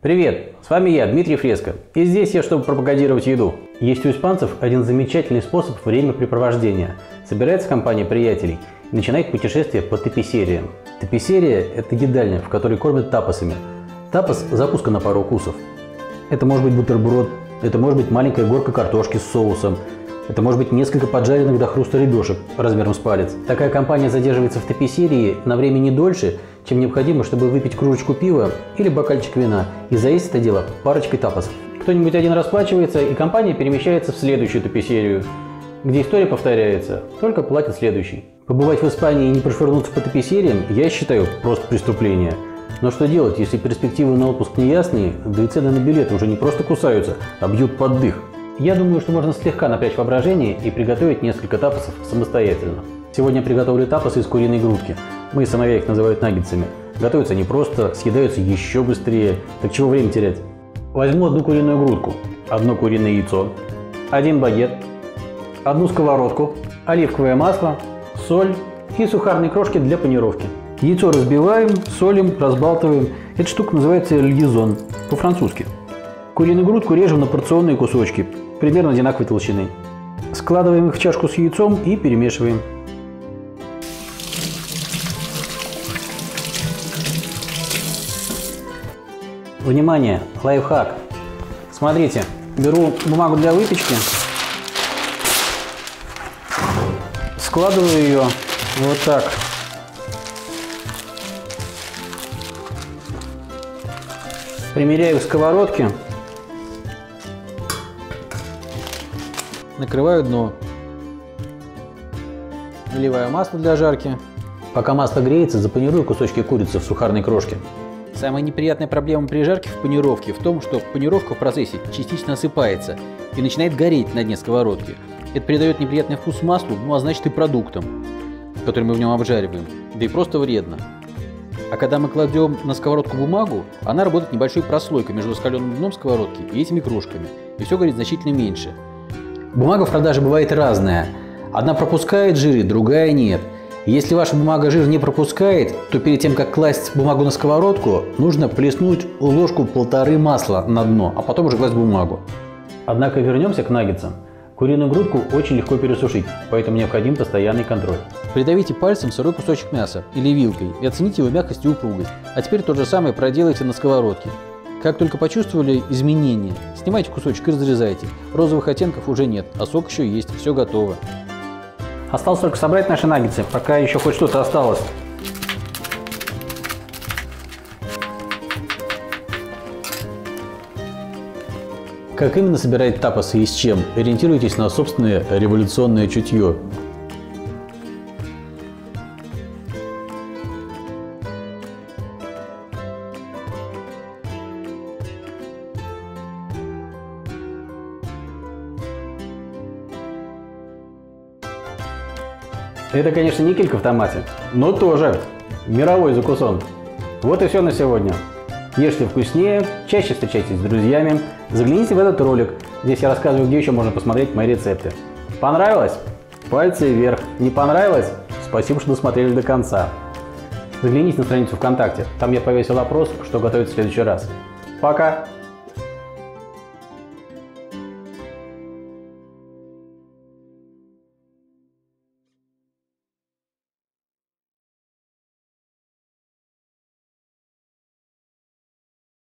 Привет, с вами я, Дмитрий Фреско, и здесь я, чтобы пропагандировать еду. Есть у испанцев один замечательный способ времяпрепровождения. Собирается компания приятелей и начинает путешествие по таписериям. Таписерия – это едальня, в которой кормят тапасами. Тапас – закуска на пару укусов. Это может быть бутерброд, это может быть маленькая горка картошки с соусом, это может быть несколько поджаренных до хруста ребешек размером с палец. Такая компания задерживается в таписерии на время не дольше, чем необходимо, чтобы выпить кружечку пива или бокальчик вина, и заесть это дело парочкой тапасов. Кто-нибудь один расплачивается, и компания перемещается в следующую таписерию, где история повторяется, только платит следующий. Побывать в Испании и не прошвырнуться по таписериям я считаю просто преступление. Но что делать, если перспективы на отпуск неясные, да и цены на билеты уже не просто кусаются, а бьют под дых? Я думаю, что можно слегка напрячь воображение и приготовить несколько тапасов самостоятельно. Сегодня я приготовлю тапасы из куриной грудки. Мои сыновья их называют наггетсами. Готовятся они просто, съедаются еще быстрее. Так чего время терять? Возьму одну куриную грудку, одно куриное яйцо, один багет, одну сковородку, оливковое масло, соль и сухарные крошки для панировки. Яйцо разбиваем, солим, разбалтываем. Эта штука называется льезон, по-французски. Куриную грудку режем на порционные кусочки, примерно одинаковой толщины. Складываем их в чашку с яйцом и перемешиваем. Внимание! Лайфхак! Смотрите, беру бумагу для выпечки, складываю ее вот так. Примеряю к сковородке, накрываю дно, наливаю масло для жарки. Пока масло греется, запанирую кусочки курицы в сухарной крошке. Самая неприятная проблема при жарке в панировке в том, что панировка в процессе частично осыпается и начинает гореть на дне сковородки. Это придает неприятный вкус маслу, ну а значит и продуктам, которые мы в нем обжариваем, да и просто вредно. А когда мы кладем на сковородку бумагу, она работает небольшой прослойкой между раскаленным дном сковородки и этими крошками, и все горит значительно меньше. Бумага в продаже бывает разная. Одна пропускает жиры, другая нет. Если ваша бумага жир не пропускает, то перед тем, как класть бумагу на сковородку, нужно плеснуть ложку-полторы масла на дно, а потом уже класть бумагу. Однако вернемся к наггетсам. Куриную грудку очень легко пересушить, поэтому необходим постоянный контроль. Придавите пальцем сырой кусочек мяса или вилкой и оцените его мягкость и упругость. А теперь то же самое проделайте на сковородке. Как только почувствовали изменения, снимайте кусочек и разрезайте. Розовых оттенков уже нет, а сок еще есть, все готово. Осталось только собрать наши наггетсы, пока еще хоть что-то осталось. Как именно собирать тапасы и с чем? Ориентируйтесь на собственное революционное чутье. Это, конечно, не килька в томате, но тоже мировой закусон. Вот и все на сегодня. Ешьте вкуснее, чаще встречайтесь с друзьями, загляните в этот ролик. Здесь я рассказываю, где еще можно посмотреть мои рецепты. Понравилось? Пальцы вверх. Не понравилось? Спасибо, что досмотрели до конца. Загляните на страницу ВКонтакте, там я повесил опрос, что готовить в следующий раз. Пока!